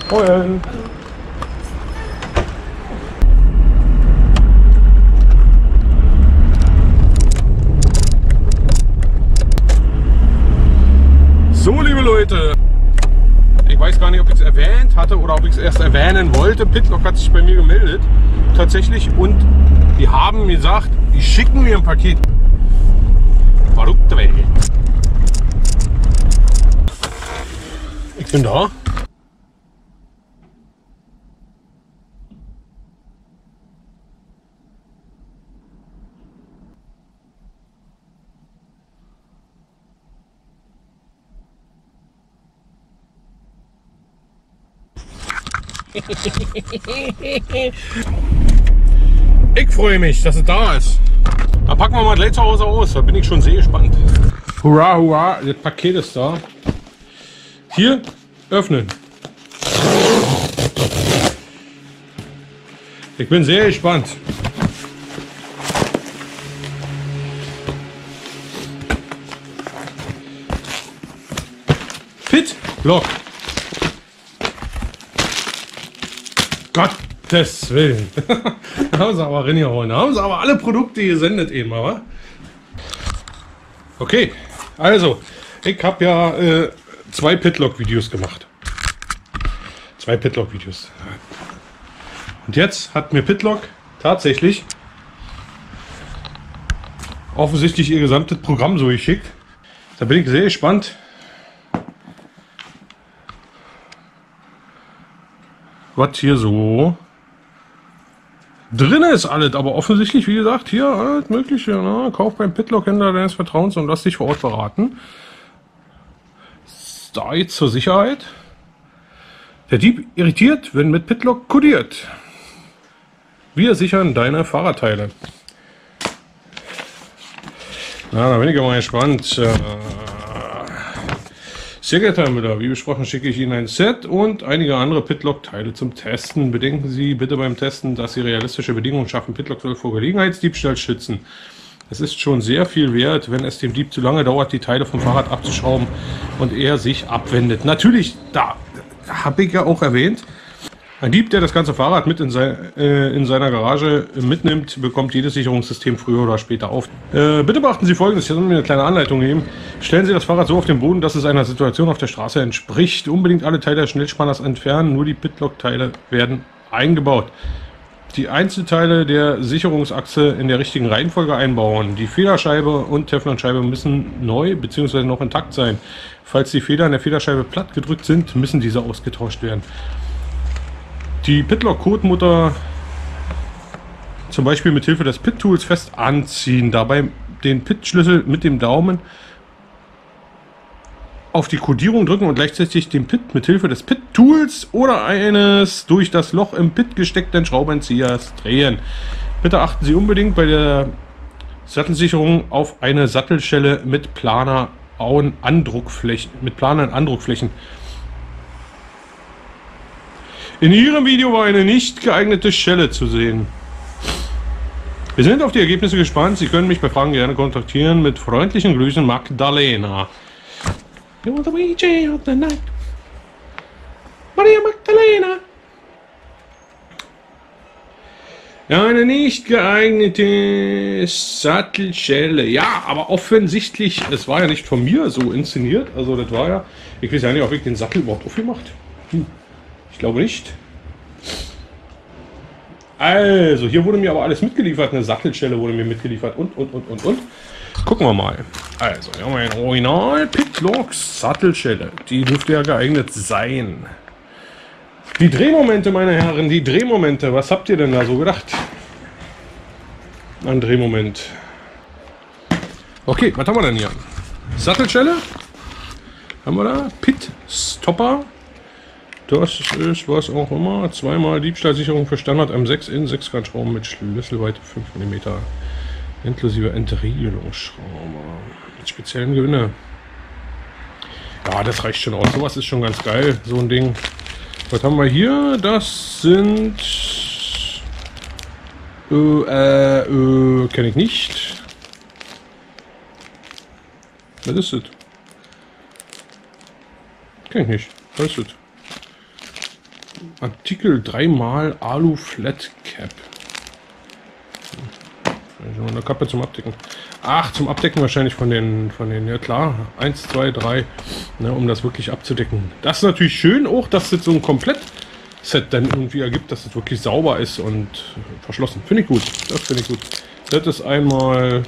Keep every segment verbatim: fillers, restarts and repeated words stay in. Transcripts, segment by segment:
Heulen. So, liebe Leute, ich weiß gar nicht, ob ich es erwähnt hatte oder ob ich es erst erwähnen wollte. Pitlock hat sich bei mir gemeldet, tatsächlich, und die haben mir gesagt, die schicken mir ein Paket. Verrückte Welt. Ich bin da. Ich freue mich, dass es da ist. Dann packen wir mal gleich zu Hause aus. Da bin ich schon sehr gespannt. Hurra, hurra, das Paket ist da. Hier, öffnen. Ich bin sehr gespannt. Pitlock. Gottes Willen. Da haben sie aber reingehauen. Da haben sie aber alle Produkte gesendet eben, wa? Okay, also, ich habe ja äh, zwei Pitlock-Videos gemacht. Zwei Pitlock-Videos. Und jetzt hat mir Pitlock tatsächlich offensichtlich ihr gesamtes Programm so geschickt. Da bin ich sehr gespannt. Was hier so drin ist alles, aber offensichtlich, wie gesagt, hier alles Mögliche. Ne? Kauf beim Pitlock-Händler deines Vertrauens und lass dich vor Ort beraten. Da jetzt zur Sicherheit. Der Dieb irritiert, wenn mit Pitlock kodiert. Wir sichern deine Fahrradteile. Na, da bin ich mal gespannt. Äh, Sehr geehrter Herr Müller, wie besprochen schicke ich Ihnen ein Set und einige andere Pitlock-Teile zum Testen. Bedenken Sie bitte beim Testen, dass Sie realistische Bedingungen schaffen. Pitlock soll vor Gelegenheitsdiebstahl schützen. Es ist schon sehr viel wert, wenn es dem Dieb zu lange dauert, die Teile vom Fahrrad abzuschrauben und er sich abwendet. Natürlich, da habe ich ja auch erwähnt, ein Dieb, der das ganze Fahrrad mit in, sein, äh, in seiner Garage mitnimmt, bekommt jedes Sicherungssystem früher oder später auf. Äh, bitte beachten Sie Folgendes, hier soll mir eine kleine Anleitung geben. Stellen Sie das Fahrrad so auf den Boden, dass es einer Situation auf der Straße entspricht. Unbedingt alle Teile des Schnellspanners entfernen, nur die Pitlock-Teile werden eingebaut. Die Einzelteile der Sicherungsachse in der richtigen Reihenfolge einbauen. Die Federscheibe und Teflonscheibe müssen neu bzw. noch intakt sein. Falls die Federn der Federscheibe platt gedrückt sind, müssen diese ausgetauscht werden. Die Pitlock-Kotmutter zum Beispiel mit Hilfe des Pit-Tools fest anziehen. Dabei den Pit-Schlüssel mit dem Daumen auf die Kodierung drücken und gleichzeitig den Pit mit Hilfe des Pit-Tools oder eines durch das Loch im Pit gesteckten Schraubenziehers drehen. Bitte achten Sie unbedingt bei der Sattelsicherung auf eine Sattelschelle mit planer Andruckflächen. Mit planeren Andruckflächen. In Ihrem Video war eine nicht geeignete Schelle zu sehen. Wir sind auf die Ergebnisse gespannt. Sie können mich bei Fragen gerne kontaktieren. Mit freundlichen Grüßen, Magdalena. You're the D J of the night. Maria Magdalena. Ja, eine nicht geeignete Sattelschelle. Ja, aber offensichtlich, es war ja nicht von mir so inszeniert. Also das war ja, ich weiß ja nicht, ob ich den Sattel überhaupt aufgemacht. Hm. Ich glaube nicht. Also, hier wurde mir aber alles mitgeliefert. Eine Sattelschelle wurde mir mitgeliefert und, und, und, und, und. Gucken wir mal. Also, hier haben wir ein Original Pitlock Sattelschelle. Die dürfte ja geeignet sein. Die Drehmomente, meine Herren, die Drehmomente. Was habt ihr denn da so gedacht? Ein Drehmoment. Okay, was haben wir denn hier? Sattelschelle. Haben wir da? Pit Stopper. Das ist was auch immer. Zweimal Diebstahlsicherung für Standard M sechs in Sechskantschrauben mit Schlüsselweite fünf Millimeter. Inklusive Entriegelungsschrauber. Mit speziellen Gewinne. Ja, das reicht schon aus. Sowas ist schon ganz geil. So ein Ding. Was haben wir hier? Das sind... Äh, äh, äh kenne ich nicht. Was ist das? Kenn ich nicht. Was ist das? Artikel dreimal Alu Flat Cap. Eine Kappe zum Abdecken. Ach, zum Abdecken wahrscheinlich von den, von den, ja klar, eins, zwei, drei, ne, um das wirklich abzudecken. Das ist natürlich schön auch, dass das so ein Komplett-Set dann irgendwie ergibt, dass es das wirklich sauber ist und verschlossen. Finde ich gut, das finde ich gut. Das ist einmal...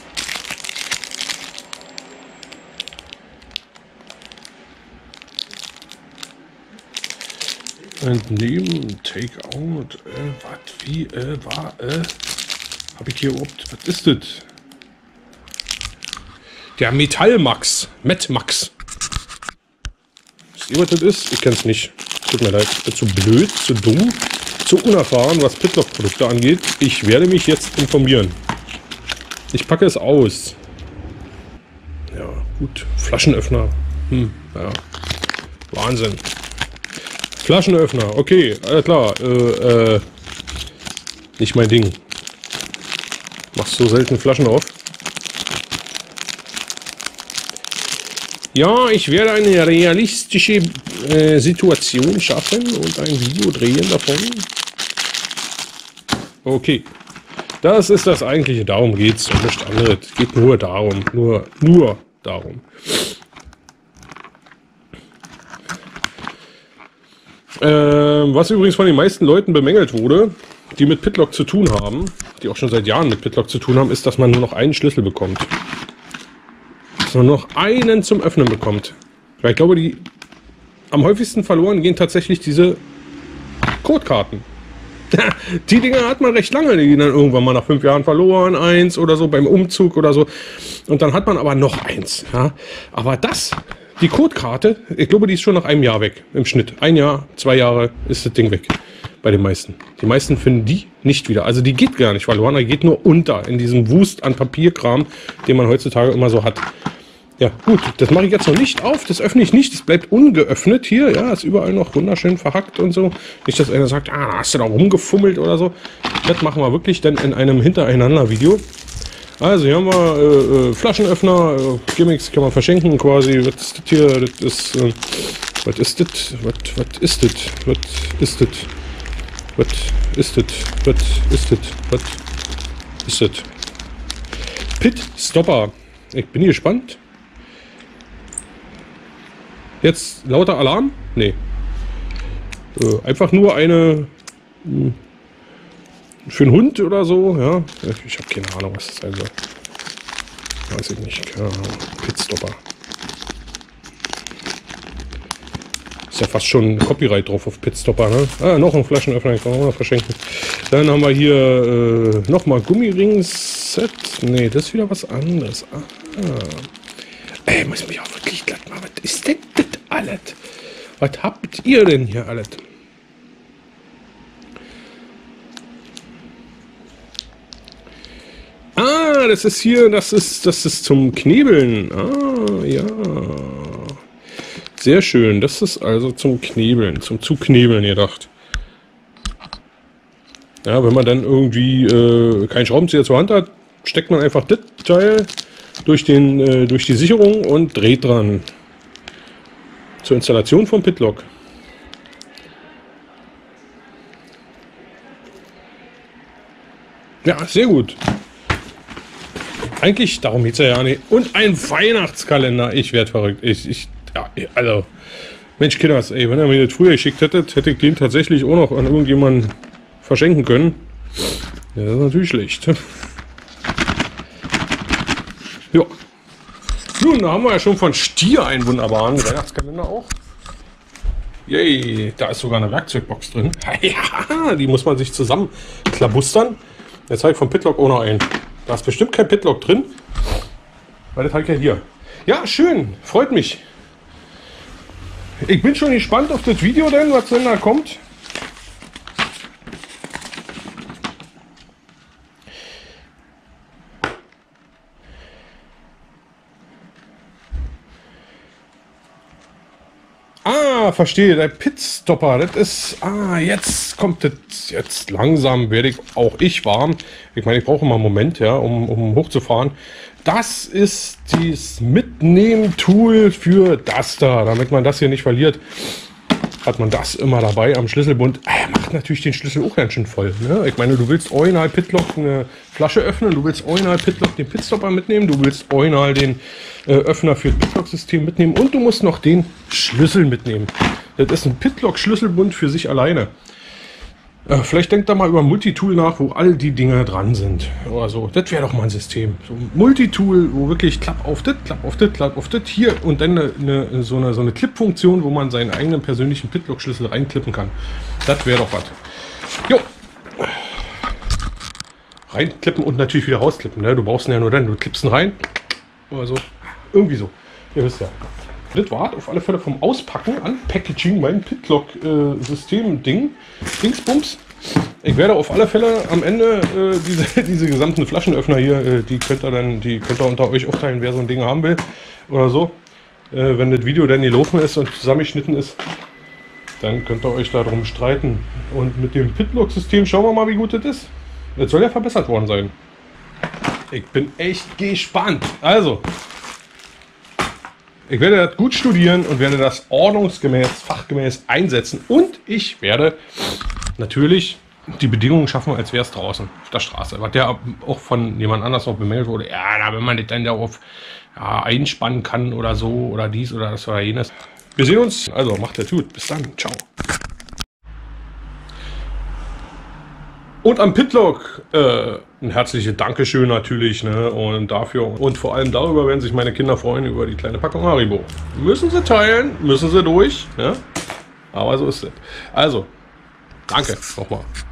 Entnehmen, Take-out, äh, was, wie, äh, war, äh... Habe ich hier überhaupt... Was ist das? Der Metallmax. Metmax. Wisst ihr, was das ist? Ich kenne es nicht. Tut mir leid. Ich bin zu blöd, zu dumm, zu unerfahren, was Pitlock-Produkte angeht. Ich werde mich jetzt informieren. Ich packe es aus. Ja, gut. Flaschenöffner. Hm, ja. Wahnsinn. Flaschenöffner. Okay, alles klar. Äh, äh... Nicht mein Ding. Machst so selten Flaschen auf? Ja, ich werde eine realistische äh, Situation schaffen und ein Video drehen davon. Okay. Das ist das eigentliche. Darum geht es und nicht anderes. Es geht nur darum. Nur, nur darum. Ähm, was übrigens von den meisten Leuten bemängelt wurde, die mit Pitlock zu tun haben, die auch schon seit Jahren mit Pitlock zu tun haben, ist, dass man nur noch einen Schlüssel bekommt. Dass man nur noch einen zum Öffnen bekommt. Weil ich glaube, die am häufigsten verloren gehen tatsächlich diese Codekarten. Die Dinger hat man recht lange, die gehen dann irgendwann mal nach fünf Jahren verloren, eins oder so beim Umzug oder so. Und dann hat man aber noch eins. Ja? Aber das, die Codekarte, ich glaube, die ist schon nach einem Jahr weg im Schnitt. Ein Jahr, zwei Jahre ist das Ding weg. Bei den meisten. Die meisten finden die nicht wieder. Also die geht gar nicht verloren, die geht nur unter in diesem Wust an Papierkram, den man heutzutage immer so hat. Ja, gut, das mache ich jetzt noch nicht auf, das öffne ich nicht, das bleibt ungeöffnet hier, ja, ist überall noch wunderschön verhackt und so. Nicht, dass einer sagt, ah, hast du da rumgefummelt oder so. Das machen wir wirklich dann in einem Hintereinander-Video. Also hier haben wir äh, äh, Flaschenöffner, äh, Gimmicks kann man verschenken quasi. Was ist das hier? Das ist, äh, was ist das? Was, was ist das? Was ist das? Was ist das? Was ist das? Was ist das? Pit Stopper. Ich bin gespannt. Jetzt lauter Alarm? Nee. Äh, einfach nur eine... Mh, für einen Hund oder so, ja. Ich habe keine Ahnung, was das sein soll. Weiß ich nicht. Keine Ahnung. Pit Stopper. Ist ja fast schon Copyright drauf auf Pit Stopper, ne? Ah, noch ein Flaschenöffner, ich kann auch noch verschenken. Dann haben wir hier äh, nochmal Gummiring-Set. Nee, das ist wieder was anderes. Ah. Ey, muss mich auch wirklich glatt machen. Was ist denn das alles? Was habt ihr denn hier alles? Ah, das ist hier, das ist, das ist zum Knebeln. Ah, ja. Sehr schön. Das ist also zum Knebeln, zum Zuknebeln gedacht. Ja, wenn man dann irgendwie äh, keinen Schraubenzieher zur Hand hat, steckt man einfach das Teil durch, den, äh, durch die Sicherung und dreht dran. Zur Installation vom Pitlock. Ja, sehr gut. Eigentlich, darum geht es ja nicht. Und ein Weihnachtskalender. Ich werde verrückt. Ich, ich, ja, also, Mensch, Kinders, ey, wenn ihr mir das früher geschickt hättet, hätte ich den tatsächlich auch noch an irgendjemanden verschenken können. Ja, das ist natürlich schlecht. Ja. Nun, da haben wir ja schon von Stier einen wunderbaren Weihnachtskalender auch. Yay, da ist sogar eine Werkzeugbox drin. Ja, die muss man sich zusammen klabustern. Jetzt habe ich vom Pitlock auch noch einen. Da ist bestimmt kein Pitlock drin, weil das habe ich ja hier. Ja, schön, freut mich. Ich bin schon gespannt auf das Video denn, was denn da kommt. Ah, verstehe, der Pitstopper, das ist, ah, jetzt kommt das, jetzt langsam werde ich auch ich warm. Ich meine, ich brauche immer einen Moment, ja, um, um hochzufahren. Das ist das Mitnehmen-Tool für das da, damit man das hier nicht verliert. hat man das immer dabei am Schlüsselbund. Er macht natürlich den Schlüssel auch ganz schön voll. Ne? Ich meine, du willst original Pitlock eine Flasche öffnen, du willst original Pitlock den Pitstopper mitnehmen, du willst original den äh, Öffner für das Pitlock-System mitnehmen und du musst noch den Schlüssel mitnehmen. Das ist ein Pitlock-Schlüsselbund für sich alleine. Äh, vielleicht denkt da mal über Multitool nach, wo all die Dinge dran sind. Oder so. Das wäre doch mal ein System. So ein Multitool, wo wirklich Klapp auf das, Klapp auf das, Klapp auf das hier und dann eine, eine, so eine, so eine Clip-Funktion, wo man seinen eigenen persönlichen Pitlock-Schlüssel reinklippen kann. Das wäre doch was. Jo. Reinklippen und natürlich wieder rausklippen. Ne? Du brauchst ihn ja nur dann. Du klippst ihn rein. Oder so. Irgendwie so. Ihr wisst ja. Das war auf alle Fälle vom Auspacken an Packaging mein Pitlock-System-Ding. Dingsbums. Ich werde auf alle Fälle am Ende äh, diese, diese gesamten Flaschenöffner hier, äh, die könnt ihr dann, die könnt ihr unter euch aufteilen, wer so ein Ding haben will oder so. Äh, wenn das Video dann gelaufen ist und zusammengeschnitten ist, dann könnt ihr euch darum streiten. Und mit dem Pitlock-System schauen wir mal, wie gut das ist. Das soll ja verbessert worden sein. Ich bin echt gespannt. Also. Ich werde das gut studieren und werde das ordnungsgemäß, fachgemäß einsetzen. Und ich werde natürlich die Bedingungen schaffen, als wäre es draußen auf der Straße. Was ja auch von jemand anders noch bemängelt wurde. Ja, wenn man das dann darauf ja, einspannen kann oder so oder dies oder das oder jenes. Wir sehen uns. Also macht der Tut. Bis dann. Ciao. Und am Pitlock äh, ein herzliches Dankeschön natürlich, ne, und dafür und vor allem darüber werden sich meine Kinder freuen, über die kleine Packung Haribo. Müssen sie teilen, müssen sie durch, ne? Aber so ist es. Also, danke nochmal.